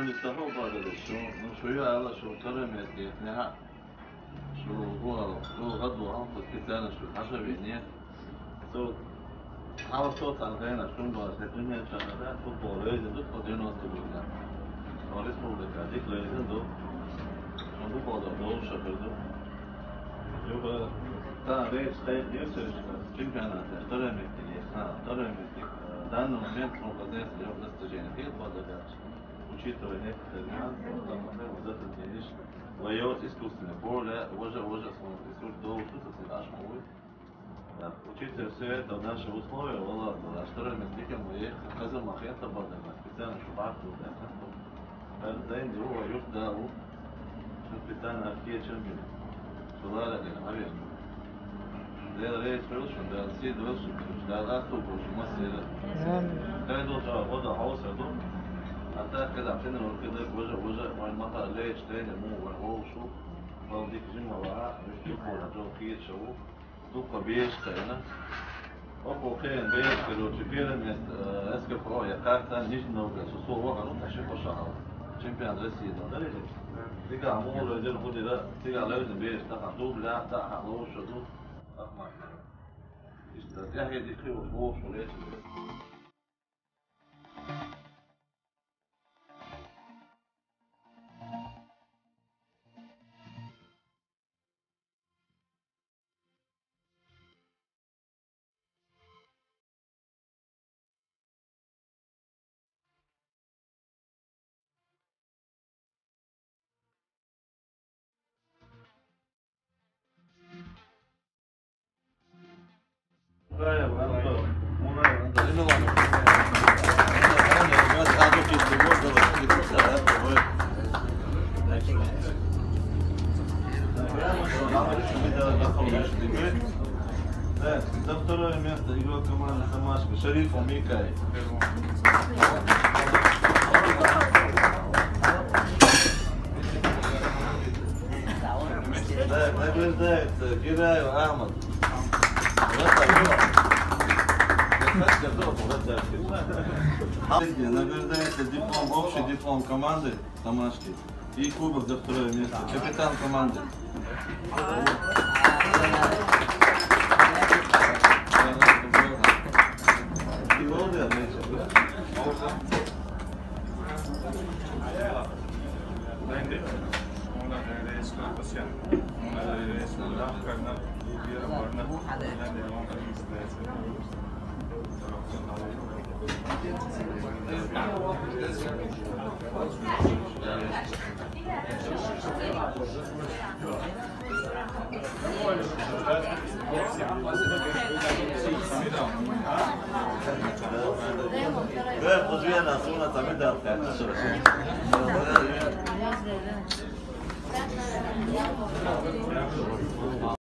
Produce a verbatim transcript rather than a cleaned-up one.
نفتحوا بعد شو شو يلا شو كرمت يتنها شو هو هو غدو هم كتانا شو عشرة بينيه صوت حاول صوت على غينا شو بس الدنيا شغالة فوتبول لازم تدخل دينو تقولنا وريس مولك هذيك لازم دو شو دو بعد دو شغل دو يبقى تا ريس خير يسوي كم كان كرمت ها كرمت данный момент он познается для достижения тех благодач, учитывая некоторые нюансы, вот этот видишь, лайот искусственный поле, уже уже ресурс до усутствия наш мой. Учитывая все это в наши условия, Аллах, а что мы диким мы казам махета бадана, специально шубаку, да, это день его юж дау, что специально архиечем мир, что лара не авиан. ده رئيس فلوسهم ده سيد فلوسهم ده الأخو وش مصر ده ده ده وضع حوصة ده حتى كده عشان لو كده وجه وجه وين مطر ليش تاني مو وهو شو فهو ديك جمعة بقى مش يقول جو كيد شو دوقة بيش تاني أبو خين بيش كده تبيرن يست اسكفرو يا كارتا نيجي نوجا سو وقع نوت شيء شهر شامبيون رسي ده ده ليش تيجي عمور رجال خدي ده تيجي على لازم بيش تاخد دوب لا تاخد لو شو دوب Ja, hier die Klo hoch schon jetzt. ده второе место игрок команды Хамашка, Шариф Микай. Да, награждается Гираев Ахмад. Награждается диплом, общий диплом команды Хамашки и кубок за второе место. Капитан команды. Да, подвижная сумма там и дал.